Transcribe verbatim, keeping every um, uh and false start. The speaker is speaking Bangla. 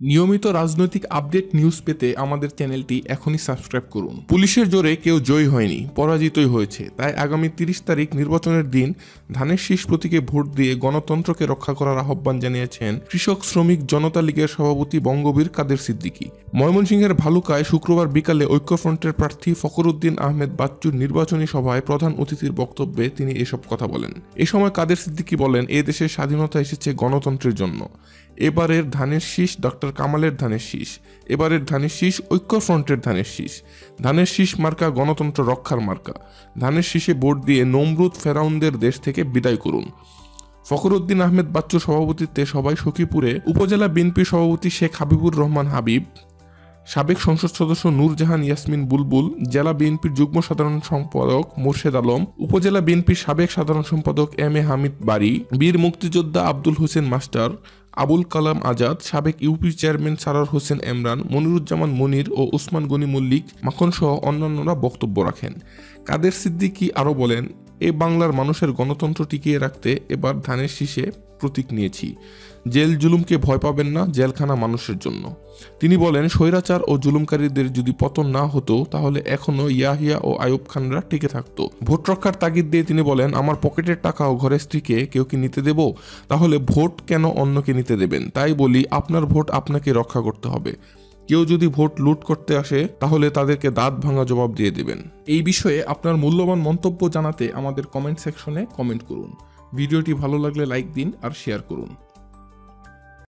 নিয়মিত রাজনৈতিক আপডেট নিউজ পেতে আমাদের চ্যানেলটি এখনই সাবস্ক্রাইব করুন। পুলিশের জোরে কেউ জয়ী হয়নি, পরাজিতই হয়েছে। তাই আগামী তিরিশ তারিখ নির্বাচনের দিন ধানের শীষ প্রতীকে ভোট দিয়ে গণতন্ত্রকে রক্ষা করার আহ্বান জানিয়েছেন কৃষক শ্রমিক জনতা লীগের সভাপতি বঙ্গবীর কাদের সিদ্দিকী। ময়মনসিংহের ভালুকায় শুক্রবার বিকালে ঐক্যফ্রন্টের প্রার্থী ফখরুদ্দিন আহমেদ বাচ্চুর নির্বাচনী সভায় প্রধান অতিথির বক্তব্যে তিনি এসব কথা বলেন। এ সময় কাদের সিদ্দিকী বলেন, এ দেশের স্বাধীনতা এসেছে গণতন্ত্রের জন্য। এবারের ধানের শীষ ডক্টর কামালের ধানের শীষ, এবারের ধানের শীষ ঐক্যফ্রন্টের ধানের শীষ। ধানের শীষ মার্কা গণতন্ত্র রক্ষার মার্কা। ধানের শীষে ভোট দিয়ে নমরুদ ফেরাউনদের দেশ থেকে বিদায় করুন। ফখরুদ্দিন আহমেদ বাচ্চুর সভাপতিত্বে সভায় সখীপুরে উপজেলা বিএনপি সভাপতি শেখ হাবিবুর রহমান হাবিব, সাবেক সংসদ সদস্য নূরজাহান ইয়াসমিন বুলবুল, জেলা বিএনপির যুগ্ম সাধারণ সম্পাদক মোর্শেদ আলম, উপজেলা বিএনপির সাবেক সাধারণ সম্পাদক এম এ হামিদ বাড়ি, বীর মুক্তিযোদ্ধা আব্দুল হোসেন মাস্টার, আবুল কালাম আজাদ, সাবেক ইউপি চেয়ারম্যান সারার হোসেন এমরান, মনিরুজ্জামান মনির ও ওসমান গনি মল্লিক মাখন সহ অন্যান্যরা বক্তব্য রাখেন। কাদের সিদ্দিকী আরও বলেন, এ বাংলার মানুষের গণতন্ত্র টিকিয়ে রাখতে এবার ধানের শীষে প্রতীক নিয়েছি। জেল জুলুমকে ভয় পাবেন না, জেলখানা মানুষের জন্য। তিনি বলেন, স্বৈরাচার ও জুলুমকারীদের যদি পতন না হতো তাহলে এখনো ইয়াহিয়া ও আইয়ুব খানরা টিকে থাকতো। ভোট রক্ষার তাগিদ দিয়ে তিনি বলেন, আমার পকেটের টাকা ও ঘরের স্ত্রীকে কেউ কি নিতে দেব? তাহলে ভোট কেন অন্যকে নিতে দেবেন? তাই বলি, আপনার ভোট আপনাকে রক্ষা করতে হবে। কেউ যদি ভোট লুট করতে আসে তাহলে তাদেরকে দাঁত ভাঙা জবাব দিয়ে দেবেন। এই বিষয়ে আপনার মূল্যবান মন্তব্য জানাতে আমাদের কমেন্ট সেকশনে কমেন্ট করুন। ভিডিওটি ভালো লাগলে লাইক দিন আর শেয়ার করুন।